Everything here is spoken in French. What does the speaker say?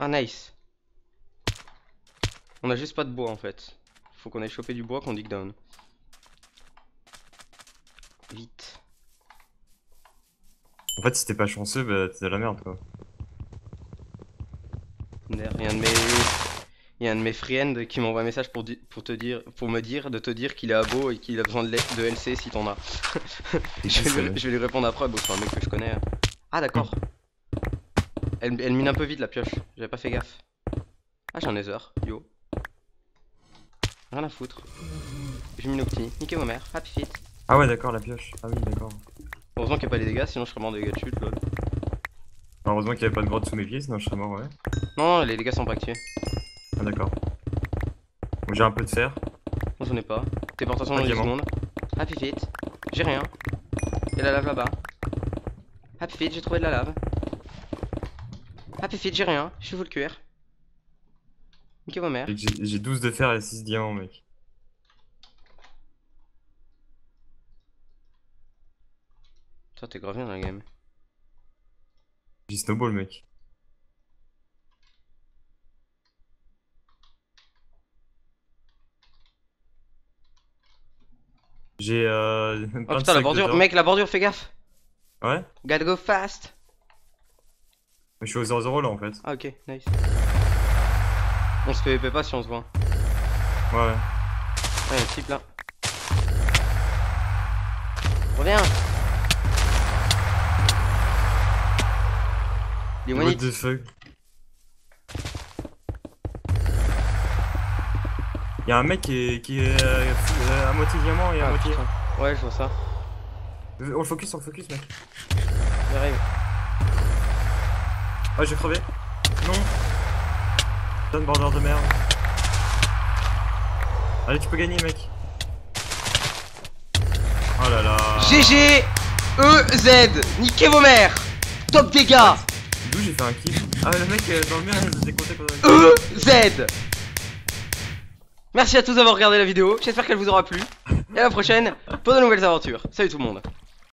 Ah nice. On a juste pas de bois en fait. Faut qu'on aille choper du bois qu'on dig down. Vite. En fait, si t'es pas chanceux, bah t'es dans la merde quoi. Il y a un de mes friends qui m'envoie un message pour me dire de te dire qu'il est abo et qu'il a besoin de LC si t'en as. Je vais lui répondre après, bon c'est un mec que je connais. Ah d'accord. Elle mine un peu vite la pioche, j'avais pas fait gaffe. Ah j'ai un nether, yo. Rien à foutre. J'ai mis nos petits, niquez vos mères, happy fit. Ah ouais, d'accord, la pioche. Ah oui, d'accord. Heureusement qu'il n'y a pas les dégâts, sinon je serais mort des dégâts de chute, lol. Heureusement qu'il y avait pas de grotte sous mes pieds, sinon je serais mort, ouais. Non, les dégâts sont pas activés. Ah d'accord. Donc j'ai un peu de fer. Non, j'en ai pas. Téléportation dans Ok, 10 bon. secondes. Happy fit. J'ai rien. Y'a la lave là-bas. Happy fit, j'ai trouvé de la lave. Happy fit, j'ai rien. Je suis full cuir. Niquez vos mères. J'ai 12 de fer et 6 diamants, mec. Toi, t'es grave bien dans la game. J'ai snowball, mec. J'ai Oh plein de putain, la sacs bordure. dedans. Mec, la bordure, fais gaffe. Ouais? Gotta go fast. Je suis au 0-0 là en fait. Ah, ok, nice. On se PVP pas si on se voit. Ouais, ouais. Ah, y'a un type là. Reviens. Il est one What hit. the fuck? Y'a un mec qui est à moitié diamant et à Ah, moitié. putain. Ouais, je vois ça. On le focus, mec. J'arrive. Ah, j'ai crevé. Non. Donne border de merde. Allez, tu peux gagner, mec. Oh là là. GG EZ. Niquez vos mères. Top dégâts. D'où j'ai fait un kill. Ah, le mec dans le mur, il nous a décompté pendant EZ. Merci à tous d'avoir regardé la vidéo. J'espère qu'elle vous aura plu. Et à la prochaine pour de nouvelles aventures. Salut tout le monde.